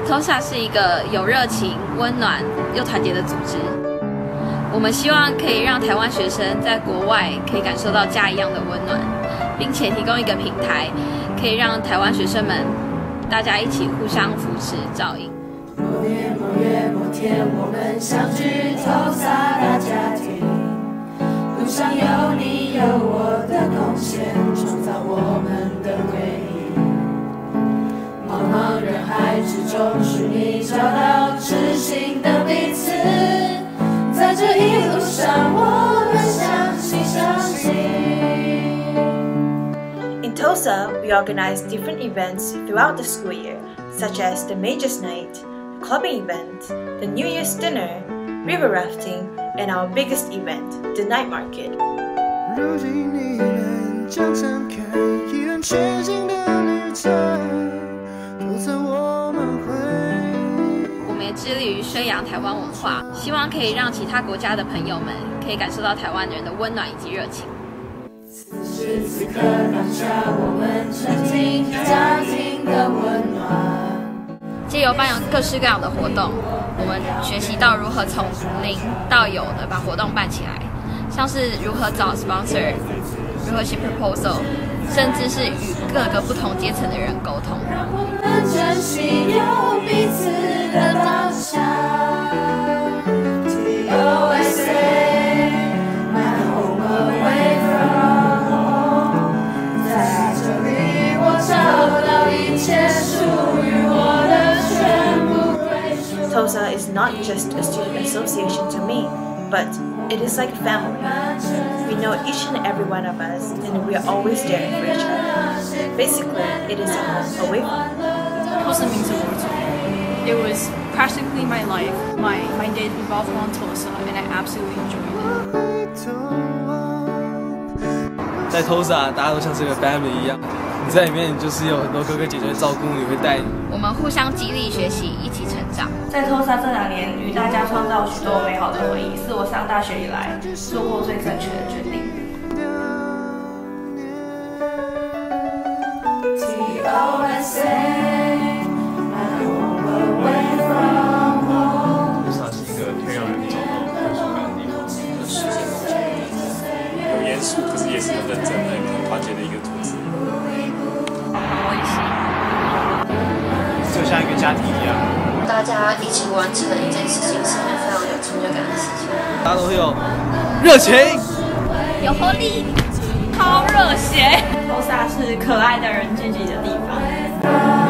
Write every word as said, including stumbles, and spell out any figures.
T O S A 是一个有热情、温暖又团结的组织。我们希望可以让台湾学生在国外可以感受到家一样的温暖，并且提供一个平台，可以让台湾学生们大家一起互相扶持、照应。 某年某月某天，我们相聚 T O S A 大家庭，路上有你有我的贡献，创造我们的回忆。茫茫人海之中，是你找到知心的彼此，在这一路上，我们相信相信。 In T O S A, we organize different events throughout the school year, such as the Majors Night, the clubbing event, the New Year's dinner, river rafting, and our biggest event, the night market. 如今你能将展开一段全新的旅程，都在我们会。 我们也致力于宣扬台湾文化，希望可以让其他国家的朋友们可以感受到台湾人的温暖以及热情。 此时此刻当下，我们沉浸家庭的温暖。 借由办有各式各样的活动，我们学习到如何从零到有的把活动办起来，像是如何找 sponsor， 如何写 proposal， 甚至是与各个不同阶层的人沟通。 让我们珍惜有彼此的当下。T O S A, my home away from home， 在这里我找到一切属于我的全部归属。 T O S A is not just a student association to me, but it is like a family. We know each and every one of us, and we are always there for each other. Basically, it is a home away from home. T O S A means the world to me. It was practically my life. My my day revolved around T O S A, and I absolutely enjoyed it. 在 T O S A， 大家都像是个 family 一样。你在里面，你就是有很多哥哥姐姐照顾你，会带你。 我们互相激励学习，一起成长。 在 T O S A 这两年，与大家创造许多美好的回忆，是我上大学以来做过最正确的决定。 T O S A, my home away from home。 T O S A 是一个可以让人找到归属感的地方，和实现梦想的地方。有严肃，可是也是有认真的、很团结的一个组织。 我也是。 就像一个家庭一样。 大家一起完成一件事情，是件非常有成就感的事情。 大家都会有热情， 有活力，超热血。 T O S A 是可爱的人聚集的地方。